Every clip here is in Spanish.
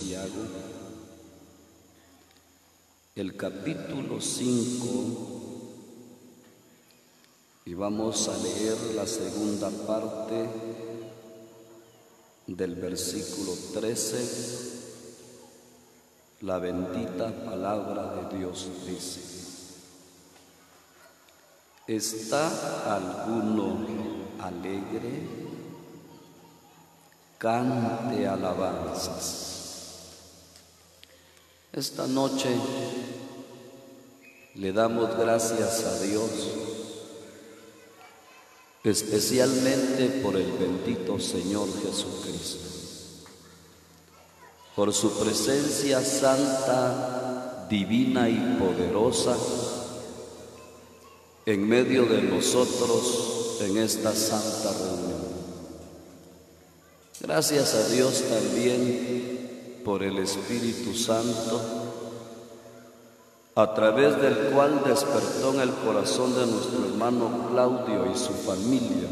Santiago, el capítulo 5, y vamos a leer la segunda parte del versículo 13. La bendita palabra de Dios dice: ¿está alguno alegre? Cante alabanzas. Esta noche le damos gracias a Dios, especialmente por el bendito Señor Jesucristo, por su presencia santa, divina y poderosa en medio de nosotros en esta santa reunión. Gracias a Dios también por el Espíritu Santo, a través del cual despertó en el corazón de nuestro hermano Claudio y su familia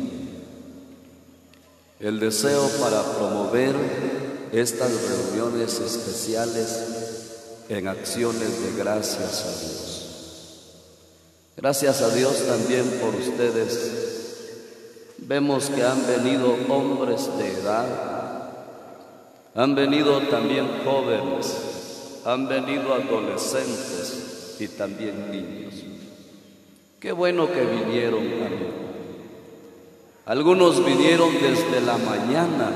el deseo para promover estas reuniones especiales en acciones de gracias a Dios. Gracias a Dios también por ustedes. Vemos que han venido hombres de edad, han venido también jóvenes, han venido adolescentes y también niños. Qué bueno que vinieron, amigos. Algunos vinieron desde la mañana,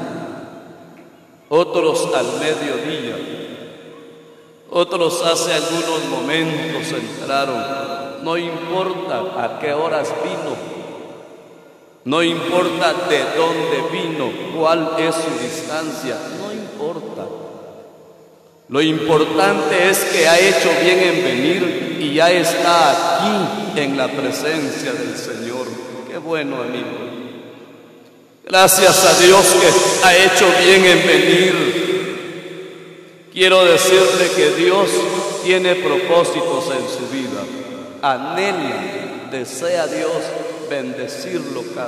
otros al mediodía, otros hace algunos momentos entraron. No importa a qué horas vino, no importa de dónde vino, cuál es su distancia, no importa. Lo importante es que ha hecho bien en venir y ya está aquí en la presencia del Señor. Qué bueno, amigo. Gracias a Dios que ha hecho bien en venir. Quiero decirle que Dios tiene propósitos en su vida. Anhela, desea Dios bendecirlo cada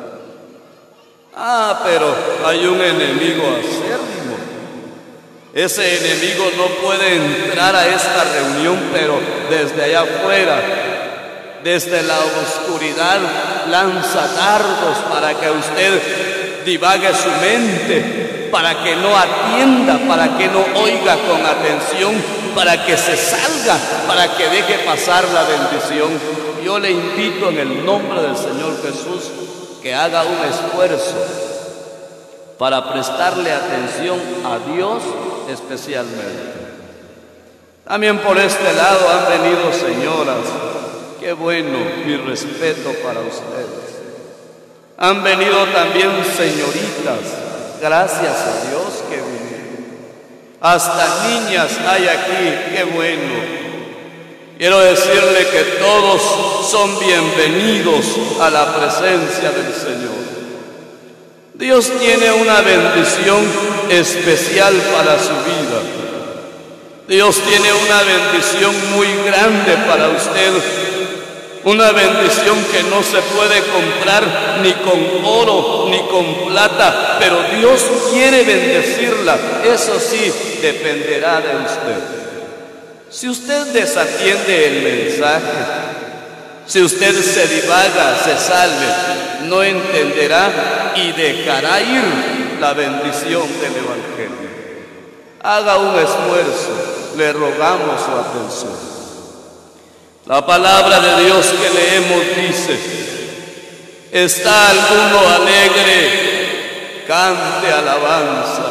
día. Pero hay un enemigo acérrimo. Ese enemigo no puede entrar a esta reunión, pero desde allá afuera, desde la oscuridad, lanza dardos para que usted divague su mente, para que no atienda, para que no oiga con atención, para que se salga, para que deje pasar la bendición. Yo le invito en el nombre del Señor Jesús que haga un esfuerzo para prestarle atención a Dios especialmente. También por este lado han venido señoras. Qué bueno, mi respeto para ustedes. Han venido también señoritas. Gracias a Dios que vinieron. Hasta niñas hay aquí. Qué bueno. Quiero decirle que todos son bienvenidos a la presencia del Señor. Dios tiene una bendición especial para su vida. Dios tiene una bendición muy grande para usted. Una bendición que no se puede comprar ni con oro ni con plata, pero Dios quiere bendecirla. Eso sí, dependerá de usted. Si usted desatiende el mensaje, si usted se divaga, se sale, no entenderá y dejará ir la bendición del Evangelio. Haga un esfuerzo, le rogamos su atención. La palabra de Dios que leemos dice: ¿está alguno alegre? Cante alabanza.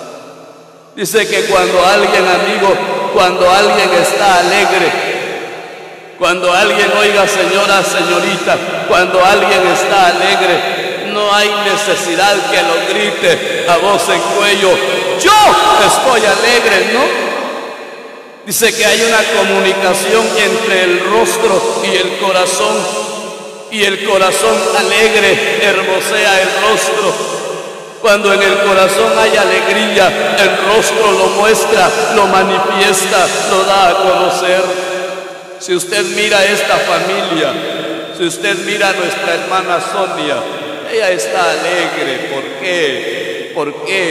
Dice que cuando alguien, amigo, cuando alguien está alegre, cuando alguien, oiga señora, señorita, cuando alguien está alegre, no hay necesidad que lo grite a voz en cuello: yo estoy alegre, ¿no? Dice que hay una comunicación entre el rostro y el corazón, y el corazón alegre hermosea el rostro. Cuando en el corazón hay alegría, el rostro lo muestra, lo manifiesta, lo da a conocer. Si usted mira esta familia, si usted mira a nuestra hermana Sonia, ella está alegre. ¿Por qué? ¿Por qué?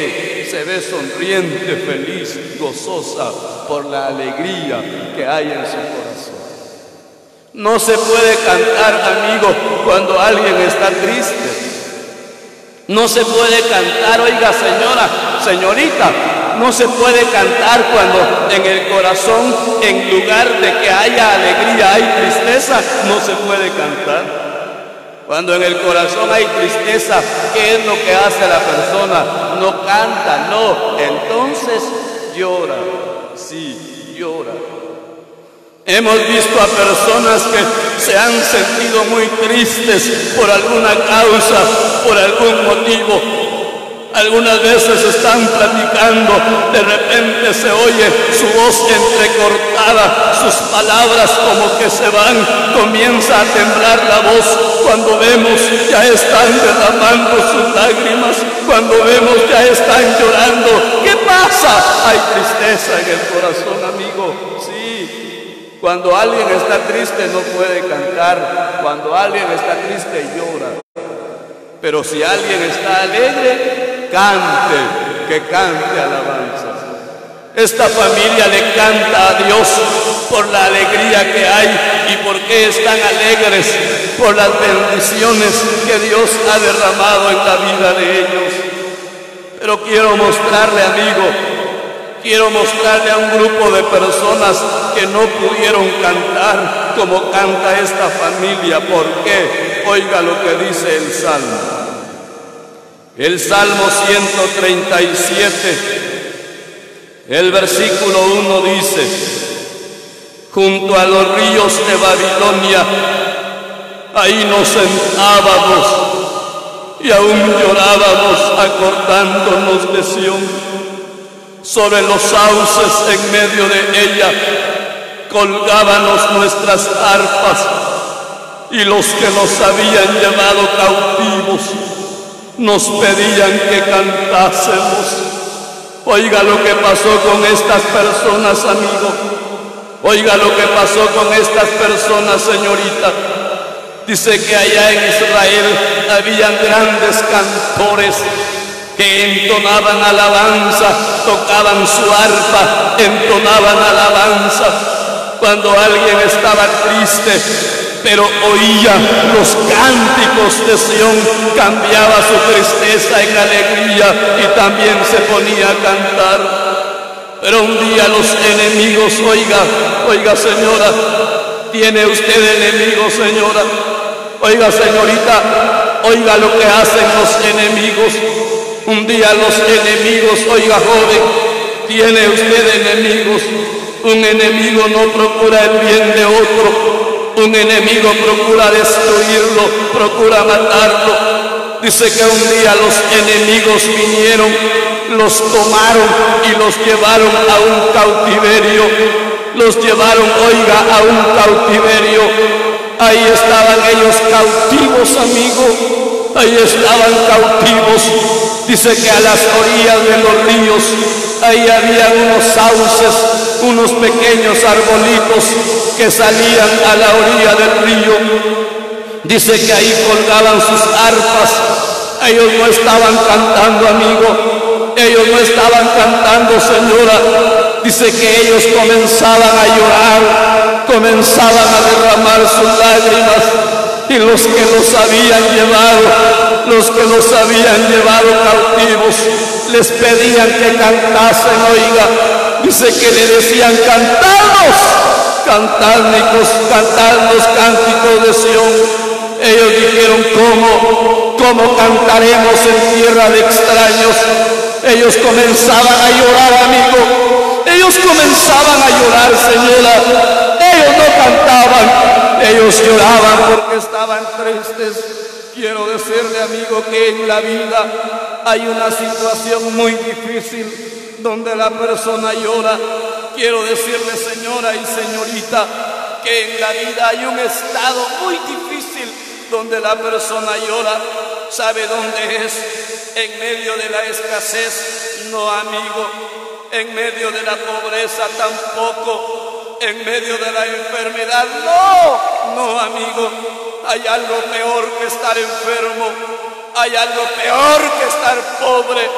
se ve sonriente, feliz, gozosa por la alegría que hay en su corazón. No se puede cantar, amigo, cuando alguien está triste. No se puede cantar, oiga, señora, señorita, no se puede cantar cuando en el corazón, en lugar de que haya alegría, hay tristeza. No se puede cantar. Cuando en el corazón hay tristeza, ¿qué es lo que hace la persona? No canta, no. Entonces llora. Sí, llora. Hemos visto a personas que se han sentido muy tristes por alguna causa, por algún motivo. Algunas veces están platicando, de repente se oye su voz entrecortada, sus palabras como que se van, comienza a temblar la voz. Cuando vemos ya están derramando sus lágrimas, cuando vemos ya están llorando. ¿Qué pasa? Hay tristeza en el corazón, amigo. Sí, cuando alguien está triste no puede cantar, cuando alguien está triste llora. Pero si alguien está alegre, cante, que cante alabanzas. Esta familia le canta a Dios por la alegría que hay y por qué están alegres, por las bendiciones que Dios ha derramado en la vida de ellos. Pero quiero mostrarle, amigo, quiero mostrarle a un grupo de personas que no pudieron cantar como canta esta familia. ¿Por qué? Oiga lo que dice el Salmo. El Salmo 137, el versículo 1 dice: junto a los ríos de Babilonia, ahí nos sentábamos y aún llorábamos acordándonos de Sión. Sobre los sauces en medio de ella colgábamos nuestras arpas, y los que nos habían llevado cautivos nos pedían que cantásemos. Oiga lo que pasó con estas personas, amigo. Oiga lo que pasó con estas personas, señorita. Dice que allá en Israel habían grandes cantores que entonaban alabanza, tocaban su arpa, entonaban alabanza. Cuando alguien estaba triste, pero oía los cánticos de Sión, cambiaba su tristeza en alegría y también se ponía a cantar. Pero un día los enemigos, oiga señora, ¿tiene usted enemigos, señora? Oiga señorita, oiga lo que hacen los enemigos. Un día los enemigos, oiga joven, ¿tiene usted enemigos? Un enemigo no procura el bien de otro. Un enemigo procura destruirlo, procura matarlo. Dice que un día los enemigos vinieron, los tomaron y los llevaron a un cautiverio. Los llevaron, oiga, a un cautiverio. Ahí estaban ellos cautivos, amigo. Ahí estaban cautivos. Dice que a las orillas de los ríos, ahí había unos sauces, unos pequeños arbolitos que salían a la orilla del río. Dice que ahí colgaban sus arpas. Ellos no estaban cantando, amigo. Ellos no estaban cantando, señora. Dice que ellos comenzaban a llorar, comenzaban a derramar sus lágrimas. Y los que los habían llevado cautivos, les pedían que cantasen, oiga. Dice que le decían: cantad los cánticos de Sión. Ellos dijeron: ¿Cómo cantaremos en tierra de extraños? Ellos comenzaban a llorar, amigo. Ellos comenzaban a llorar, señora. Ellos no cantaban, ellos lloraban porque estaban tristes. Quiero decirle, amigo, que en la vida hay una situación muy difícil donde la persona llora. Quiero decirle, señora y señorita, que en la vida hay un estado muy difícil donde la persona llora. ¿Sabe dónde es? En medio de la escasez, no, amigo. En medio de la pobreza, tampoco. En medio de la enfermedad, no, amigo. Hay algo peor que estar enfermo. Hay algo peor que estar pobre.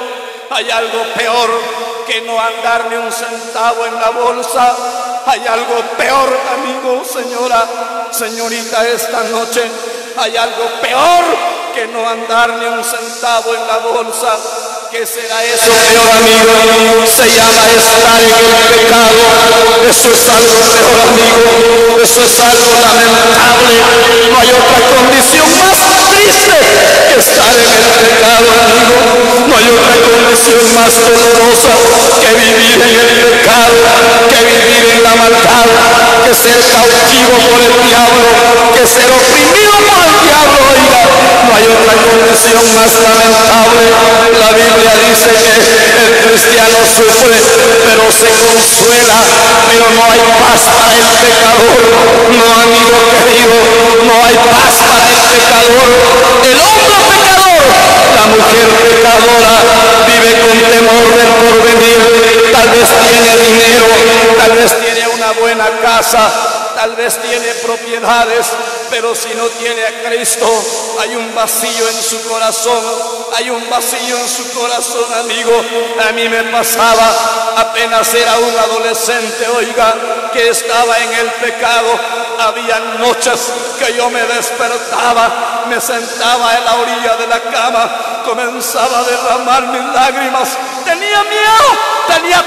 Hay algo peor que no andar ni un centavo en la bolsa. Hay algo peor, amigo, señora, señorita, esta noche. Hay algo peor que no andar ni un centavo en la bolsa. ¿Qué será eso, peor, amigo? Se llama estar en el pecado. Eso es algo peor, amigo. Eso es algo lamentable. No hay otra condición más triste que estar en el pecado, amigo. No hay otra condición más dolorosa que vivir en el pecado, que vivir en la maldad, que ser cautivo por el diablo, que ser oprimido por el diablo. Oiga, no hay otra condición más lamentable. La Biblia dice que el cristiano sufre, pero se consuela, pero no hay paz para el pecador. No, amigo querido, no hay paz para el pecador. El hombre pecador, la mujer pecadora, vive con temor del porvenir. Tal vez tiene dinero, tal vez tiene una buena casa, tal vez tiene propiedades, pero si no tiene a Cristo, hay un vacío en su corazón. Hay un vacío en su corazón, amigo. A mí me pasaba, apenas era un adolescente, oiga, que estaba en el pecado. Había noches que yo me despertaba, me sentaba en la orilla de la cama, comenzaba a derramar mis lágrimas. Tenía miedo, tenía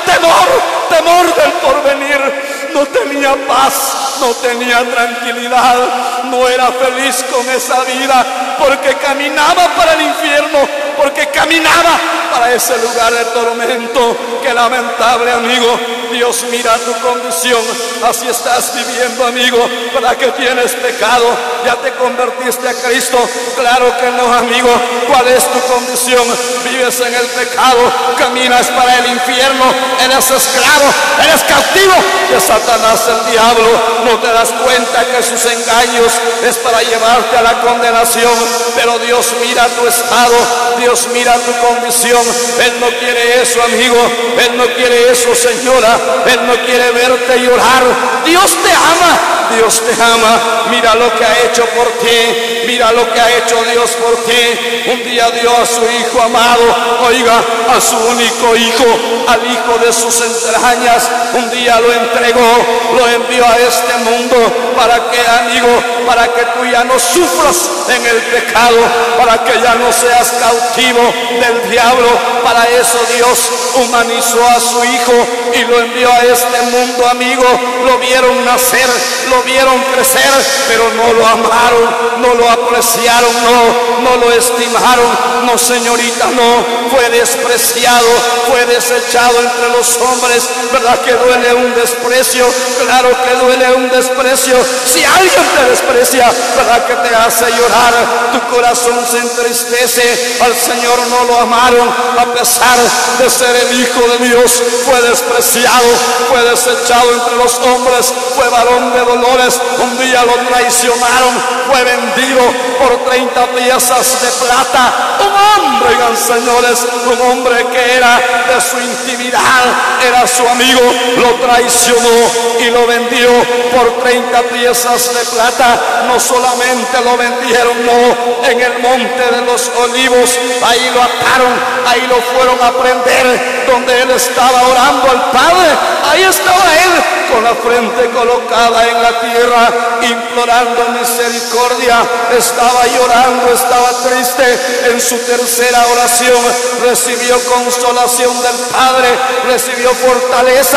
temor del porvenir. No tenía paz, no tenía tranquilidad, no era feliz con esa vida, porque caminaba para el infierno, porque caminaba para ese lugar de tormento. Qué lamentable, amigo. Dios mira tu condición. Así estás viviendo, amigo. ¿Para qué tienes pecado? ¿Ya te convertiste a Cristo? Claro que no, amigo. ¿Cuál es tu condición? Vives en el pecado, caminas para el infierno, eres esclavo, eres cautivo de Satanás, el diablo. No te das cuenta que sus engaños es para llevarte a la condenación. Pero Dios mira tu estado, Dios mira tu condición. Él no quiere eso, amigo. Él no quiere eso, señora. Él no quiere verte llorar. Dios te ama, Dios te ama. Mira lo que ha hecho por ti, mira lo que ha hecho Dios por ti. Un día dio a su hijo amado, oiga, a su único hijo, al hijo de sus entrañas. Un día lo entregó, lo envió a este mundo. ¿Para qué, amigo? Para que tú ya no sufras en el pecado, para que ya no seas cautivo del diablo. Para eso Dios humanizó a su hijo y lo envió a este mundo, amigo. Lo vieron nacer, lo vieron crecer, pero no lo amaron, no lo apreciaron, no lo estimaron. No, señorita, no. Fue despreciado, fue desechado entre los hombres. ¿Verdad que duele un desprecio? Claro que duele un desprecio. Si alguien te desprecia, ¿verdad que te hace llorar? Tu corazón se entristece. Al Señor no lo amaron, a pesar de ser el Hijo de Dios. Fue despreciado, fue desechado entre los hombres, fue varón de dolores. Un día lo traicionaron, fue vendido por 30 piezas de plata. Un hombre, oigan, señores, un hombre que era de su intimidad, era su amigo, lo traicionó y lo vendió por 30 piezas de plata. No solamente lo vendieron, no, en el monte de los olivos, ahí lo ataron, ahí lo fueron a prender, donde él estaba orando al Padre. Ahí estaba él, con la frente colocada en la tierra, implorando misericordia. Estaba llorando, estaba triste. En su tercera oración recibió consolación del Padre, recibió fortaleza.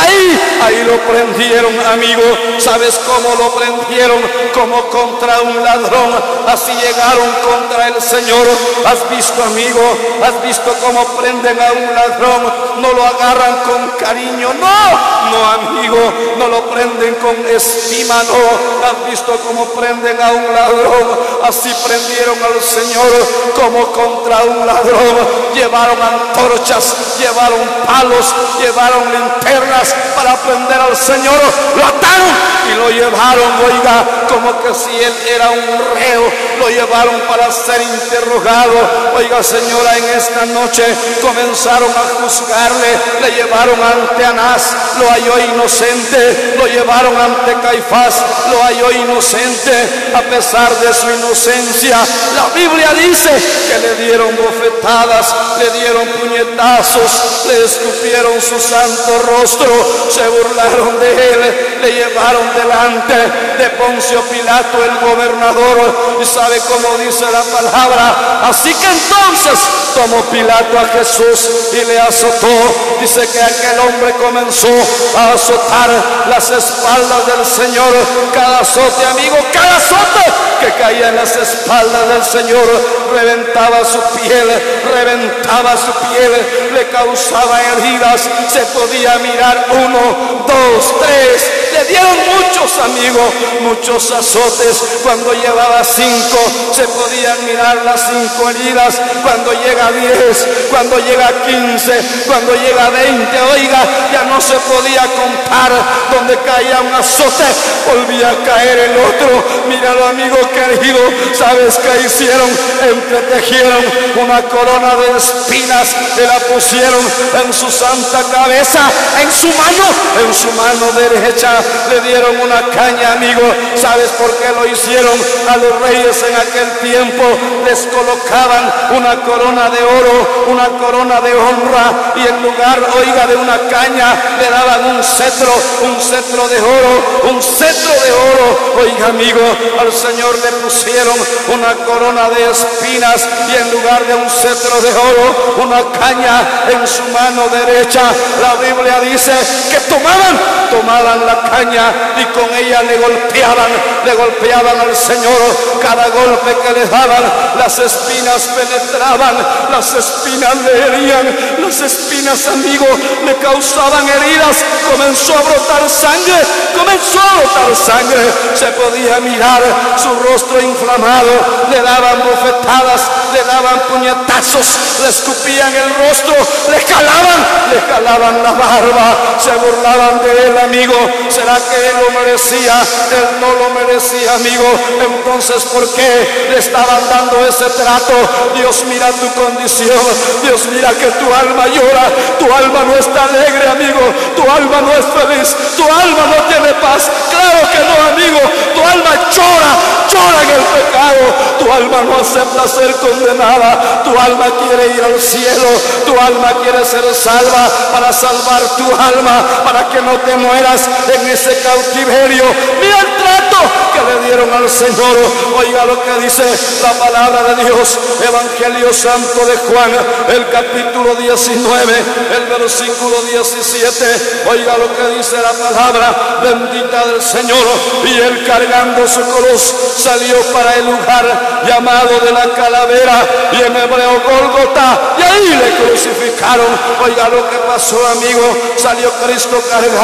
Ahí lo prendieron, amigo. ¿Sabes cómo lo prendieron? Como contra un ladrón. Así llegaron contra el Señor. ¿Has visto, amigo? ¿Has visto cómo prenden a un ladrón? No lo agarran con cariño, no, amigo, no lo prenden con estima, no. ¿Has visto cómo prenden a un ladrón? Así prendieron al Señor, como contra un ladrón. Llevaron antorchas, llevaron palos, llevaron linternas para prender al Señor. Lo ataron y lo llevaron, oiga, como que si él era un reo. Lo llevaron para ser interrogado. Oiga, señora, en esta noche comenzaron a juzgarle. Le llevaron ante Anás, lo halló inocente inocente, lo llevaron ante Caifás, lo halló inocente a pesar de su inocencia. La Biblia dice que le dieron bofetadas, le dieron puñetazos, le escupieron su santo rostro, se burlaron de él, le llevaron delante de Poncio Pilato, el gobernador. Y sabe cómo dice la palabra: así que entonces tomó Pilato a Jesús y le azotó. Dice que aquel hombre comenzó a azotar las espaldas del Señor. Cada azote, amigo, cada azote que caía en las espaldas del Señor reventaba su piel, le causaba heridas. Se podía mirar 1, 2, 3. Le dieron muchos, amigos, muchos azotes. Cuando llevaba 5, se podían mirar las 5 heridas. Cuando llega a 10, cuando llega a 15, cuando llega a 20, oiga, ya no se podía contar. Donde caía un azote, volvía a caer el otro. Míralo, amigo querido, ¿sabes qué hicieron? Entretejieron una corona de espinas y la pusieron en su santa cabeza, en su mano derecha. Le dieron una caña, amigo. ¿Sabes por qué lo hicieron? A los reyes en aquel tiempo les colocaban una corona de oro, una corona de honra, y en lugar, oiga, de una caña le daban un cetro de oro, Oiga, amigo, al Señor le pusieron una corona de espinas y en lugar de un cetro de oro, una caña en su mano derecha. La Biblia dice que tomaban la caña y con ella le golpeaban al Señor. Cada golpe que le daban, las espinas penetraban, las espinas le herían, las espinas, amigo, le causaban heridas. Comenzó a brotar sangre, se podía mirar su rostro inflamado. Le daban bofetadas, le daban puñetazos, le escupían el rostro, le jalaban la barba, se burlaban de él, amigo. ¿Será que él lo merecía? Él no lo merecía, amigo. Entonces, ¿por qué le estaban dando ese trato? Dios mira tu condición, Dios mira que tu alma llora, tu alma no está alegre, amigo, tu alma no es feliz, tu alma no tiene paz. Claro que no, amigo, tu alma llora en el pecado, tu alma no acepta ser condenada, tu alma quiere ir al cielo, tu alma quiere ser salva. Para salvar tu alma, para que no te mueras en ese cautiverio, mira el trato que le dieron al Señor. Oiga lo que dice la palabra de Dios, Evangelio Santo de Juan, el capítulo 19, el versículo 17. Oiga lo que dice la palabra bendita del Señor: y él, cargando su cruz, salió para el lugar llamado de la calavera, y en hebreo Gólgota, y ahí le crucificaron. Oiga lo que pasó, amigo. Salió Cristo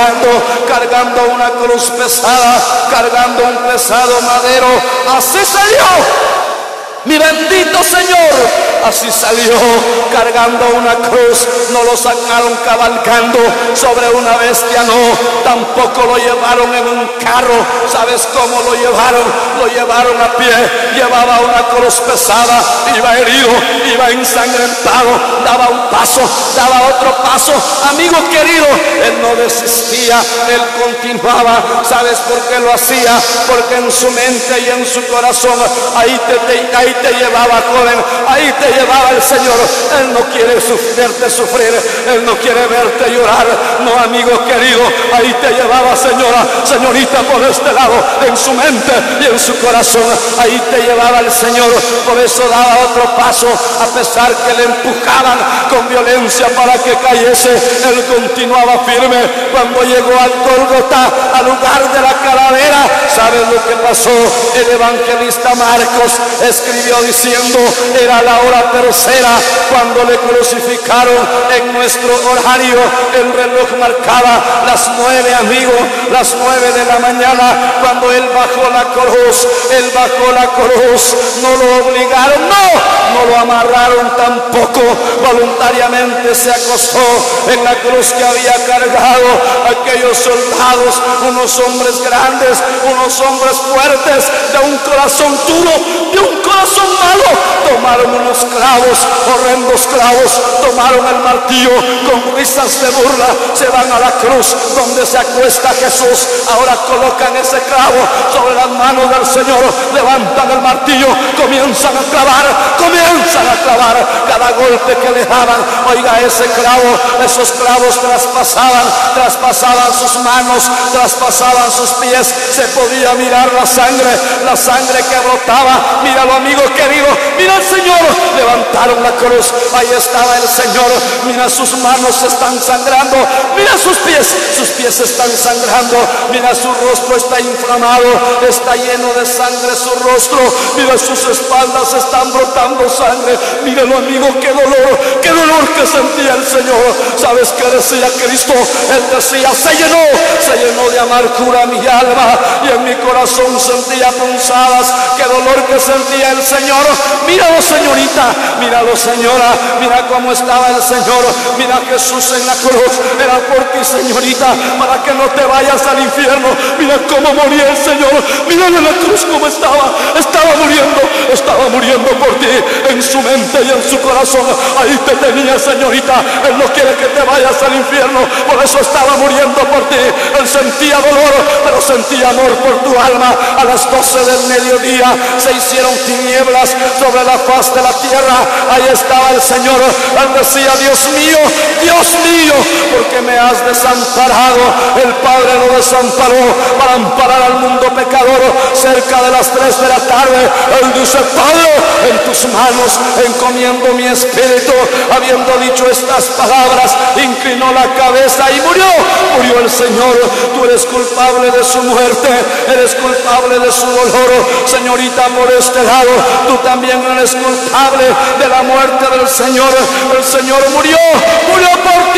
cargando una cruz pesada, cargando un pesado madero. Así salió mi bendito Señor, así salió cargando una cruz. No lo sacaron cabalgando sobre una bestia, no, tampoco lo llevaron en un carro. ¿Sabes cómo lo llevaron? Lo llevaron a pie. Llevaba una cruz pesada, iba herido, iba ensangrentado, daba un paso, daba otro paso. Amigo querido, él no desistía, él continuaba. ¿Sabes por qué lo hacía? Porque en su mente y en su corazón, ahí te llevaba, joven, ahí te llevaba el Señor. Él no quiere verte sufrir, él no quiere verte llorar, no, amigo querido, ahí te llevaba, señorita, por este lado, en su mente y en su corazón, ahí te llevaba el Señor. Por eso daba otro paso, a pesar que le empujaban con violencia para que cayese, él continuaba firme. Cuando llegó al Gólgota, al lugar de la calavera, ¿sabes lo que pasó? El evangelista Marcos escribió diciendo: era la hora tercera cuando le crucificaron. En nuestro horario el reloj marcaba las 9, amigo, las 9 de la mañana, cuando él bajó la cruz. No lo obligaron, no lo amarraron tampoco, voluntariamente se acostó en la cruz que había cargado. aquellos soldados, unos hombres grandes, unos hombres fuertes, de un corazón duro, de un corazón malo, tomaron unos clavos, horrendos clavos, tomaron el martillo, con risas de burla se van a la cruz donde se acuesta Jesús. Ahora colocan ese clavo sobre las manos del Señor, levantan el martillo, comienzan a clavar cada golpe que le daban. Oiga, ese clavo, esos clavos traspasaban sus manos, traspasaban sus pies, se podía mirar la sangre que brotaba. Míralo, amigo querido, mira al Señor, levantaron la cruz, ahí estaba el Señor, mira sus manos están sangrando, mira sus pies están sangrando, mira su rostro está inflamado, está lleno de sangre su rostro, mira sus espaldas están brotando sangre. Míralo, amigo, qué dolor que sentía el Señor. ¿Sabes qué decía Cristo? Él decía, se llenó de amargura mi alma, y en mi corazón sentía punzadas. Qué dolor que sentía el Señor. Míralo, señorita, míralo, señora, mira cómo estaba el Señor, mira Jesús en la cruz, era por ti, señorita, para que no te vayas al infierno. Mira cómo moría el Señor, míralo en la cruz cómo estaba muriendo por ti, en su mente y en su corazón. Ahí te tenía, señorita. Él no quiere que te vayas al infierno, por eso estaba muriendo por ti. Él sentía dolor, pero sentía amor por tu alma. A las 12 del mediodía se hicieron tinieblas sobre la faz de la tierra. Ahí estaba el Señor. Él decía, Dios mío, ¿por qué me has desamparado? El Padre lo desamparó para amparar al mundo pecador. Cerca de las 3 de la tarde, Él dice, Padre, en tus manos encomiendo mi espíritu. Habiendo dicho estas palabras, inclinó la cabeza y murió el Señor. Tú eres culpable de su muerte, eres culpable de su dolor. Señorita, por este lado, tú también eres culpable de la muerte del Señor. El Señor murió por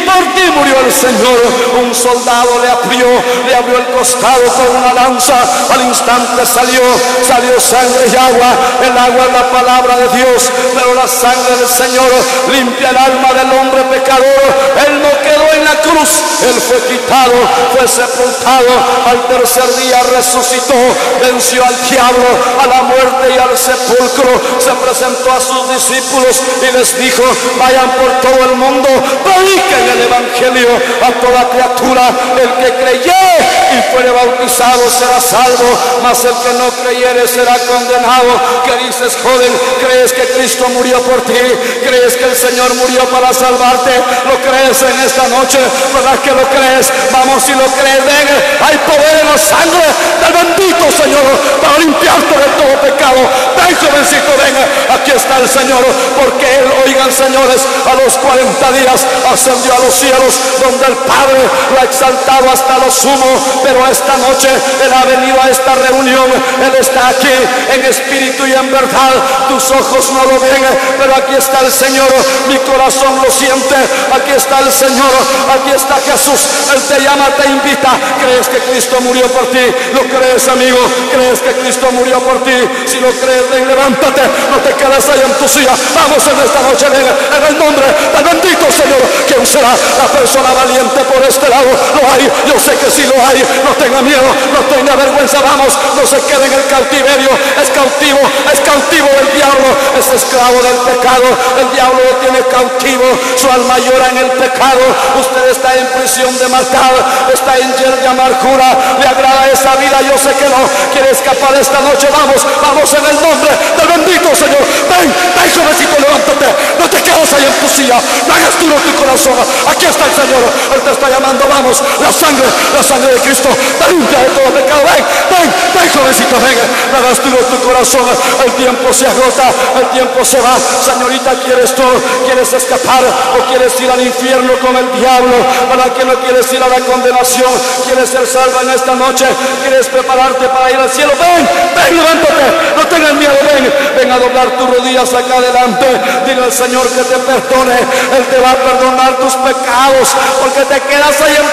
ti murió el Señor. Un soldado le abrió el costado con una lanza. Al instante salió sangre y agua. El agua es la palabra de Dios, pero la sangre del Señor limpia el alma del hombre pecador. Él no quedó en la cruz, Él fue quitado, fue sepultado. Al tercer día resucitó, venció al diablo, a la muerte y al sepulcro. Se presentó a sus discípulos y les dijo, vayan por todo el mundo, prediquen el evangelio a toda criatura. El que creyere y fuere bautizado será salvo, mas el que no creyere será condenado. ¿Qué dices, joven? ¿Crees que Cristo murió por ti? ¿Crees que el Señor murió para salvarte? ¿Lo crees en esta noche? ¿Verdad que lo crees? Vamos, si lo crees, ven. Hay poder en la sangre del bendito Señor para limpiarte de todo pecado. Ven, jovencito, ven. Aquí está el Señor, porque Él, oigan, señores, a los 40 días ascendió a los cielos, donde el Padre lo ha exaltado hasta lo sumo. Pero esta noche Él ha venido a esta reunión. Él está aquí en espíritu y en verdad. Tus ojos no lo ven, pero aquí está el Señor. Mi corazón lo siente. Aquí está el Señor, aquí está Jesús. Él te llama, te invita. ¿Crees que Cristo murió por ti? ¿Lo crees, amigo? ¿Crees que Cristo murió por ti? Si lo crees, ven, levántate, no te quedes ahí en tu silla. Vamos en esta noche, ven, en el nombre del bendito Señor. ¿Quién será la persona valiente por este lado? Lo hay, yo sé que sí lo hay. No tenga miedo, no tenga vergüenza. Vamos, no se quede en el cautiverio. Es cautivo del diablo, es esclavo del pecado. El diablo lo tiene cautivo, su alma llora en el pecado. Usted está en prisión de maldad, está en lleno de amargura. Le agrada esa vida, yo sé que no. Quiere escapar esta noche. Vamos en el nombre del bendito Señor. Ven, jovencito, levántate, no te quedes ahí en tu silla, no hagas duro tu corazón. Aquí está el Señor, Él te está llamando. Vamos, la sangre de Cristo te limpia de todo pecado. Ven, jovencito, ven, no hagas duro tu corazón. El tiempo se agota, el tiempo se va. Señorita, ¿quieres tú? ¿Quieres escapar o quieres ir al infierno con el diablo? ¿Para que no quieres ir a la condenación? ¿Quieres ser salva en esta noche? ¿Quieres prepararte para ir al cielo? Ven, levántate, no tengas miedo. Ven a doblar tus rodillas acá adelante. Dile al Señor que te perdone. Él te va a perdonar tus pecados, porque te quedas ahí en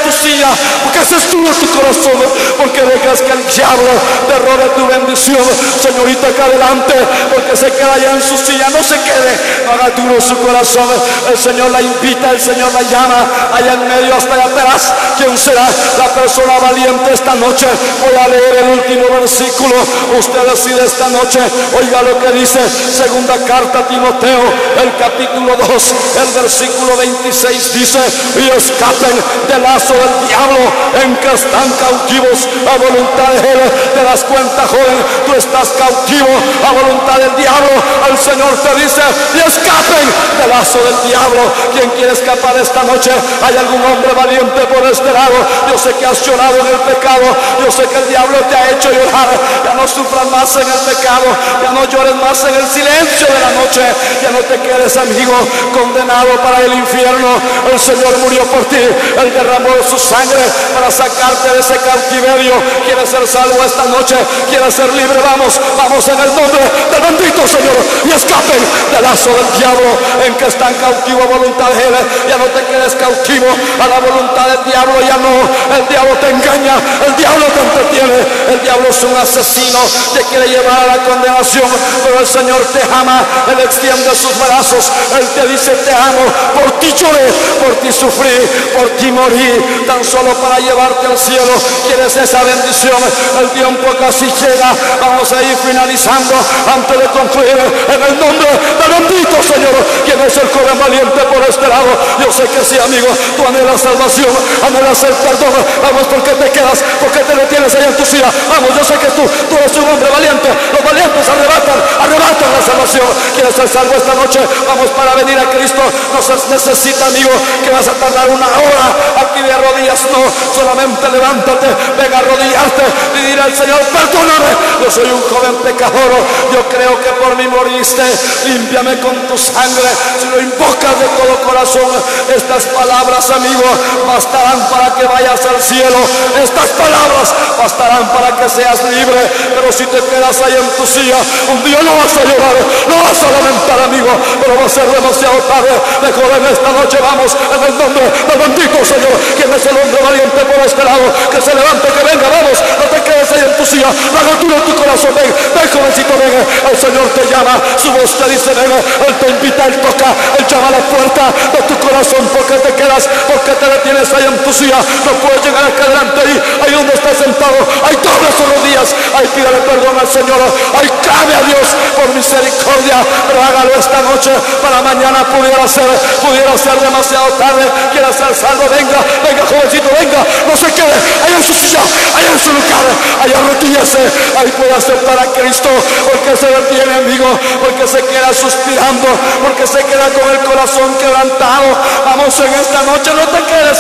tu silla, porque haces duro tu corazón, porque dejas que el diablo te robe tu bendición. Señorita, acá adelante, porque se queda allá en su silla, no se quede, no haga duro su corazón. El Señor la invita, el Señor la llama, allá en medio hasta allá atrás. ¿Quién será la persona valiente esta noche? Voy a leer el último versículo, usted decide esta noche. Oiga lo que dice segunda carta a Timoteo, el capítulo 2, el versículo 26 dice: y escapen del lazo del diablo en que están cautivos a voluntad de él. Te das cuenta, joven, tú estás cautivo a voluntad del diablo. El Señor te dice: y escapen del lazo del diablo. ¿Quién quiere escapar esta noche? ¿Hay algún hombre valiente por este lado? Yo sé que has llorado en el pecado, yo sé que el diablo te ha hecho llorar. Ya no sufras más en el pecado, ya no llores más en el silencio de la noche, ya no te quedes, amigo, condenado para el infierno. El Señor murió por ti, Él derramó su sangre para sacarte de ese cautiverio. ¿Quieres ser salvo esta noche? ¿Quieres ser libre? Vamos, vamos en el nombre del bendito Señor, y escapen del lazo del diablo en que están cautivos a voluntad de él. Ya no te quedes cautivo a la voluntad del diablo, ya no. El diablo te engaña, el diablo te entretiene, el diablo es un asesino, te quiere llevar a la condenación, pero el Señor te ama, Él extiende sus brazos, Él te dice: te amo, por ti lloré, por ti sufrí, por ti morí, tan solo para llevarte al cielo. ¿Quieres esa bendición? El tiempo casi llega, vamos a ir finalizando. Antes de concluir, en el nombre del bendito Señor, ¿quién es el joven valiente por este lado? Yo sé que sí, amigo, tú anhelas salvación, anhelas el perdón. Vamos, ¿por qué te quedas? ¿Por qué te detienes ahí en tu silla? Vamos, yo sé que tú eres un hombre valiente. Los valientes arrebatan la salvación. ¿Quieres ser salvo esta noche? Vamos, para venir a Cristo no se necesita, amigo, que vas a tardar una hora aquí de rodillas. No, solamente levántate, ven a arrodillarte y dile al Señor: perdóname, yo soy un joven pecador, yo creo que por mí moriste, límpiame con tu sangre. Si lo invocas de todo corazón, estas palabras, amigo, bastarán para que vayas al cielo. Estas palabras bastarán para que seas libre. Pero si te quedas ahí en tu silla, un día no vas a llorar, no vas a lamentar, amigo, pero va a ser demasiado tarde. Mejor en esta noche vamos en el nombre del bendito Señor. ¿Quién es el hombre valiente por este lado? Que se levante, que venga, vamos. No te quedes ahí en tu silla, la altura de tu corazón. Ven, ven, jovencito, ven. El Señor te llama, su voz te dice: ven. Él te invita, Él toca, Él llama a la puerta de tu corazón. ¿Por qué te quedas? ¿Por qué te detienes ahí en tu silla? No puedes llegar acá adelante, ahí donde estás sentado. Ay, doble sus rodillas, ay, pídale perdón al Señor, ay, clame a Dios por misericordia, pero hágalo esta noche. Para mañana pudiera ser demasiado tarde. Quiera ser salvo, venga, venga, jovencito, venga, no se quede ahí en su silla, ahí en su lugar, ahí arrodíllese, ahí puede aceptar a Cristo, porque se detiene, amigo, porque se queda suspirando, porque se queda con el corazón quebrantado. Vamos en esta noche, no te quedes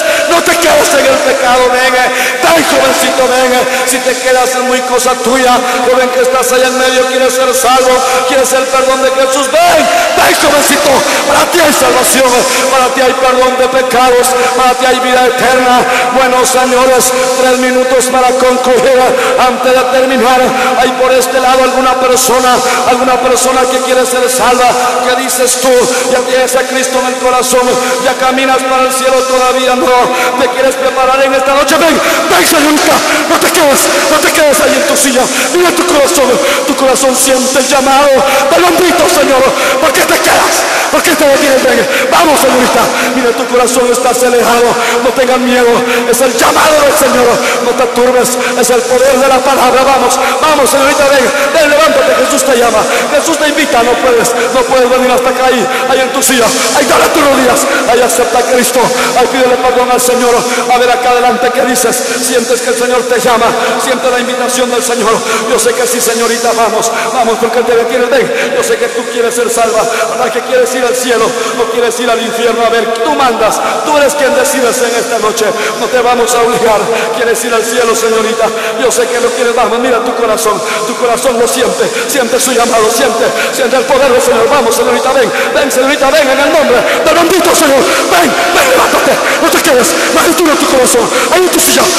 en el pecado. Venga, ven, jovencito, venga. Si te quedas es muy cosa tuya, joven, que estás allá en medio, quieres ser salvo, quieres el perdón de Jesús. Ven, jovencito, para ti hay salvación, para ti hay perdón de pecados, para ti hay vida eterna. Bueno, señores, 3 minutos para concluir. Antes de terminar, hay por este lado alguna persona que quiere ser salva. ¿Qué dices tú? Ya tienes a Cristo en el corazón, ya caminas para el cielo, todavía no. ¿Te quieres preparar en esta noche? Ven, señorita, no te quedes ahí en tu silla. Mira tu corazón siente el llamado del bendito Señor. ¿Por qué te quedas? ¿Por qué te detienes? Ven, vamos, señorita, mira, tu corazón está acelerado, no tengas miedo, es el llamado del Señor, no te turbes, es el poder de la palabra. Vamos, señorita, ven, levántate, Jesús te llama, Jesús te invita. No puedes venir hasta acá, ahí en tu silla, ahí dale tus rodillas, ahí acepta a Cristo, ahí pídele perdón al Señor. A ver acá adelante, ¿qué dices? ¿Sientes que el Señor te llama? ¿Sientes la invitación del Señor? Yo sé que sí, señorita, vamos, porque te detienes. Ven, yo sé que tú quieres ser salva, ¿verdad? Que quieres ir al cielo, no quieres ir al infierno. A ver, tú mandas, tú eres quien decides en esta noche, no te vamos a obligar. ¿Quieres ir al cielo, señorita? Yo sé que lo quieres. Vamos, mira tu corazón lo siente su llamado, siente el poder del Señor. Vamos, señorita, ven, señorita, ven, en el nombre del bendito Señor. Ven, levántate, no te quedes, la altura de tu corazón, ahí en tu silla, ahí en tu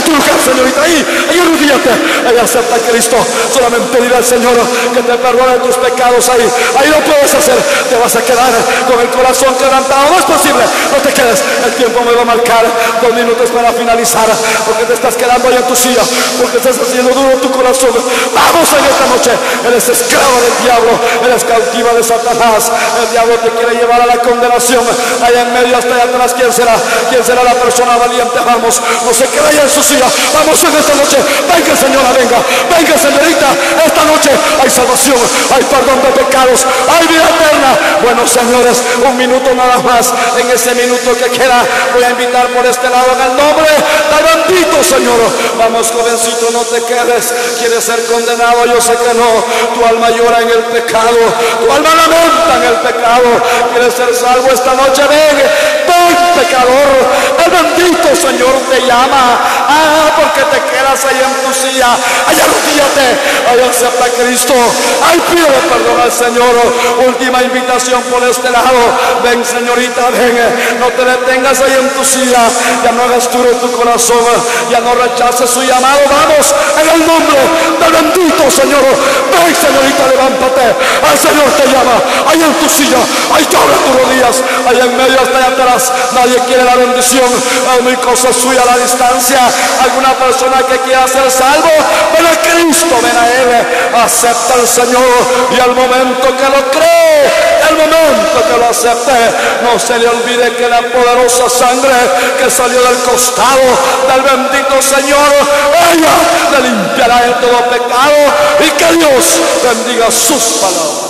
tu lugar, señorita, ahí arrodíllate. Ahí acepta a Cristo. Solamente dile al Señor que te perdone tus pecados ahí. Ahí lo puedes hacer. Te vas a quedar con el corazón quebrantado. No es posible. No te quedes. El tiempo me va a marcar 2 minutos para finalizar. Porque te estás quedando ahí en tu silla. Porque estás haciendo duro tu corazón. Vamos en esta noche. Eres esclavo del diablo. Eres cautiva de Satanás. El diablo te quiere llevar a la condenación. Allá en medio, hasta allá atrás, ¿quién será? ¿Quién será la persona valiente? Vamos. No se quede ahí en su silla. Vamos en esta noche. Venga, señora, venga. Venga, señorita. Esta noche hay salvación. Hay perdón de pecados. Hay vida eterna. Bueno, señores, 1 minuto nada más. En ese minuto que queda, voy a invitar por este lado en el nombre del bendito Señor. Vamos, jovencito, no te quedes. ¿Quieres ser condenado? Yo sé que no. Tu alma llora en el pecado. Tu alma lamenta en el pecado. ¿Quieres ser salvo esta noche? Ven, ven, pecador. El bendito Señor te llama. Porque te quedas ahí en tu silla. Ay, arrodíllate. Ay, acepta a Cristo. Ay, pídele perdón al Señor. Última invitación por este lado. Ven, señorita, ven. No te detengas ahí en tu silla. Ya no hagas duro tu corazón. Ya no rechaces su llamado. Vamos, en el nombre del bendito Señor. Ven, señorita, levántate. El Señor te llama. Ahí en tu silla. Ahí dobla tus rodillas. Ahí en medio, hasta allá atrás. Nadie quiere la bendición. La única cosa suya a la distancia. Alguna persona que quiera ser salvo, ven a Cristo, ven a Él. Acepta al Señor. Y al momento que lo cree, el momento que lo acepte, no se le olvide que la poderosa sangre que salió del costado del bendito Señor, ella le limpiará de todo pecado. Y que Dios bendiga sus palabras.